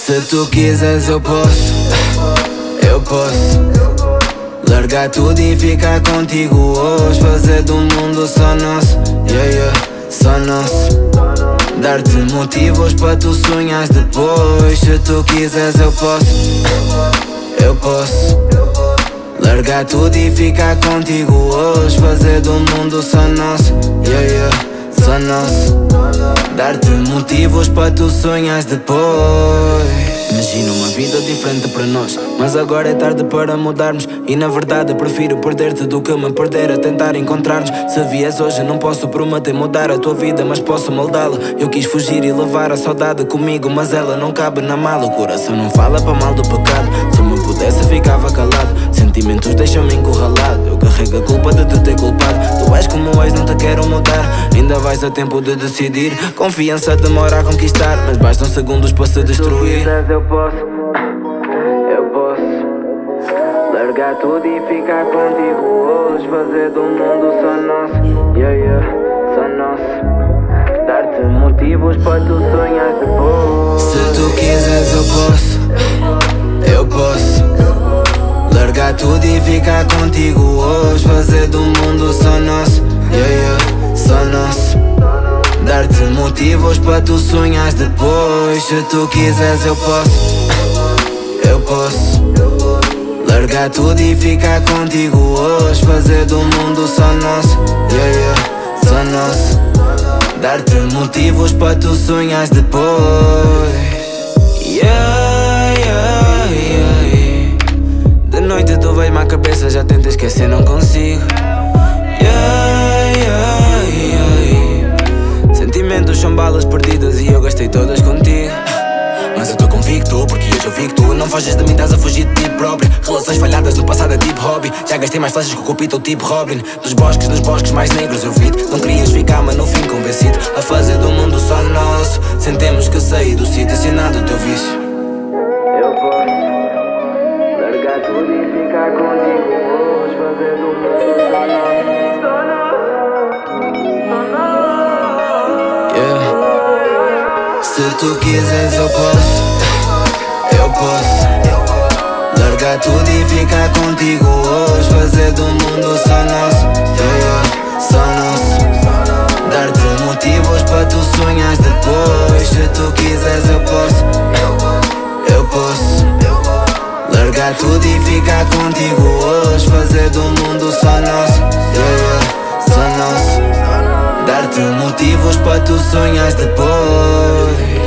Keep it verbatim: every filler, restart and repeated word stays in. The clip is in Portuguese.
Se tu quiseres eu posso, eu posso largar tudo e ficar contigo hoje. Fazer do mundo só nosso, yeah, yeah, só nosso. Dar-te motivos para tu sonhas depois. Se tu quiseres eu posso, eu posso largar tudo e ficar contigo hoje. Fazer do mundo só nosso, yeah, yeah, só nosso. Dar-te motivos para tu sonhas depois. Imagina uma vida diferente para nós, mas agora é tarde para mudarmos. E na verdade prefiro perder-te do que me perder a tentar encontrar-nos. Se vies hoje não posso prometer mudar a tua vida, mas posso moldá-la. Eu quis fugir e levar a saudade comigo, mas ela não cabe na mala. O coração não fala para mal do pecado. Se eu me pudesse ficava calado. Sentimentos deixam-me encurralado. Eu carrego a culpa de te ter culpado. Tu és como és, não te quero mudar. Ainda vais a tempo de decidir. Confiança demora a conquistar, mas bastam segundos para se destruir. Eu posso, eu posso largar tudo e ficar contigo hoje. Fazer do mundo só nosso, yeah, yeah, só nosso. Dar-te motivos para tu sonhar depois. Se tu quiseres eu posso, eu posso largar tudo e ficar contigo hoje. Fazer do mundo só nosso, yeah, yeah, só nosso. Dar-te motivos para tu sonhas depois. Se tu quiseres eu posso, eu posso largar tudo e ficar contigo hoje. Fazer do mundo só nosso, yeah, yeah, só nosso. Dar-te motivos para tu sonhas depois. Yeah, yeah, yeah, yeah. De noite tu vês-me à cabeça, já tento esquecer, não consigo. Yeah, yeah, yeah, yeah. Sentimentos são balas perdidas e eu gastei todas contigo. Mas eu tô convicto, porque hoje eu vi que tu não foges de mim, estás a fugir de ti próprio. Relações falhadas no passado é tipo hobby. Já gastei mais flechas que o Cupito, tipo Robin. Dos bosques, nos bosques mais negros eu vi-te. Não querias ficar, mas no fim convencido a fazer do mundo só nosso. Sentemos que saí do sítio, ensinado o teu vício. Eu posso largar tudo e ficar contigo hoje. Fazer do mundo só nosso, só nosso. Yeah. Se tu quiseres eu posso, eu posso largar tudo e ficar contigo hoje. Fazer do mundo só nosso, yeah, yeah, só nosso. Dar-te motivos para tu sonhas depois. Se tu quiseres eu posso, eu posso largar tudo e ficar contigo hoje. Fazer do mundo só nosso, yeah, yeah, só nosso. Dar-te motivos para tu sonhas depois.